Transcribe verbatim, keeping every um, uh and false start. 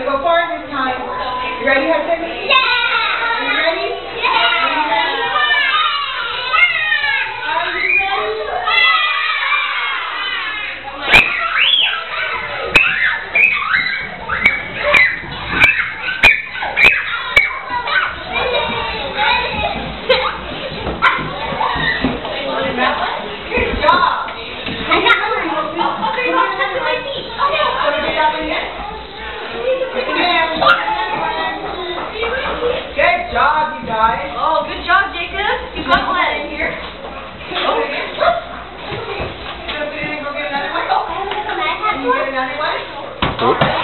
go far this time. You ready, Hudson? Yeah! Are you ready? Yeah! Are you ready? Are you ready? Good job! Good job, you guys. Oh, good job, Jacob. You got one in here. Okay. Go get another one. Can you get another one? All right.